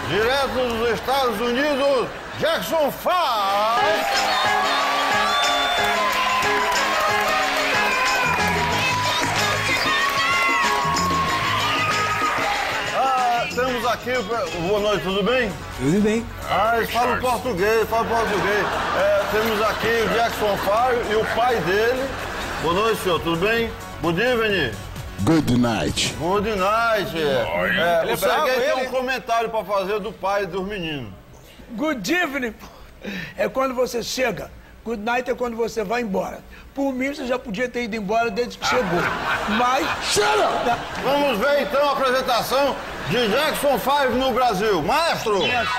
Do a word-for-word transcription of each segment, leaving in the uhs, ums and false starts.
Direto dos Estados Unidos, Jackson Five. Ah, temos aqui... Boa noite, tudo bem? Tudo bem. Ah, eles falam português, falam português. É, temos aqui o Jackson Five e o pai dele. Boa noite, senhor, tudo bem? Good evening. Good night. Good night. É, Ele é o Serguei bravo, tem ele? um comentário pra fazer do pai dos meninos. Good evening é quando você chega. Good night é quando você vai embora. Por mim, você já podia ter ido embora desde que chegou. Mas... Shut up! Vamos ver então a apresentação de Jackson Five no Brasil. Maestro!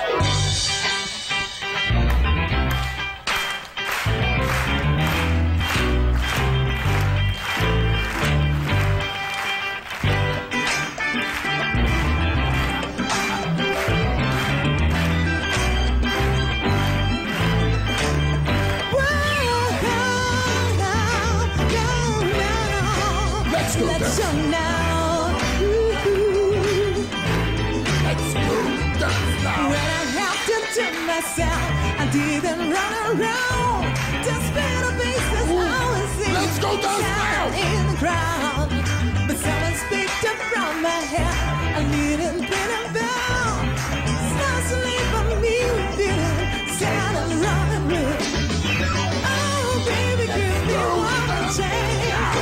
Let's go Let's down. go now. Ooh. Let's go down now. When I have to do myself, I didn't run around. Just spin a bass, that's how I see. Let's go down Shout now. in the crowd, but someone speaked up from my head. I needn't bring it down. It's not so late for me with you. Sound and running with. Oh, baby, give me one chance.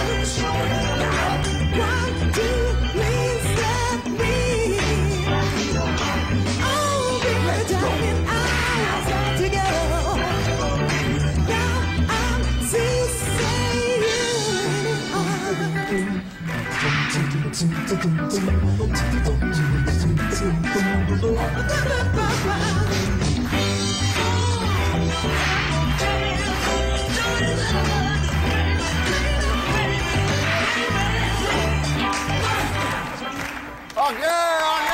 One, two, please let me. Oh, baby, darling, eyes are together. Now I'm see Ok, ok!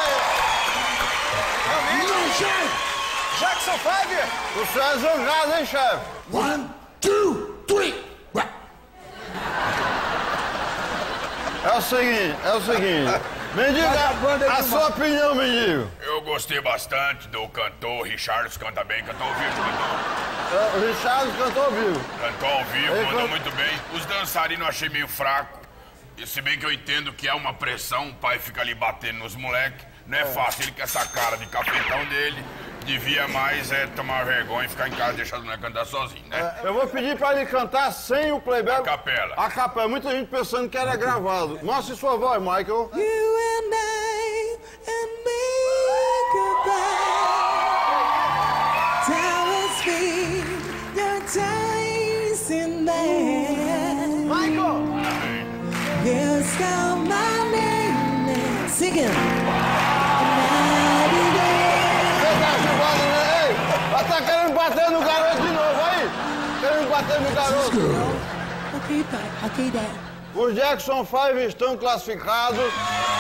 No, chefe! Jackson Five! O senhor é zangado, hein, chefe? One, two, three. Right. É o seguinte, é o seguinte. Me Vagabunda diga a de sua mal. opinião, menino. Eu gostei bastante do cantor, Richards canta bem, cantou ao vivo, cantou, É, o Richard cantou ao vivo. cantou ao vivo, Ele mandou can- muito bem. Os dançarinos eu achei meio fraco, e se bem que eu entendo que é uma pressão, o pai fica ali batendo nos moleques, não é fácil, ele com essa cara de cafetão dele, devia mais é, tomar vergonha e ficar em casa e deixar os moleques cantar sozinho, né? Eu vou pedir pra ele cantar sem o playback. A capela. A capela. Muita gente pensando que era gravado. Mostre sua voz, Michael. you and I and me goodbye. Tell us me your days in there. Michael! Yes, call my name and sing it. Você tá chupando, né? Ei, ela tá querendo bater no garoto de novo, aí. Querendo bater no garoto. Okay, bye. Okay, Dad. Os Jackson Five estão classificados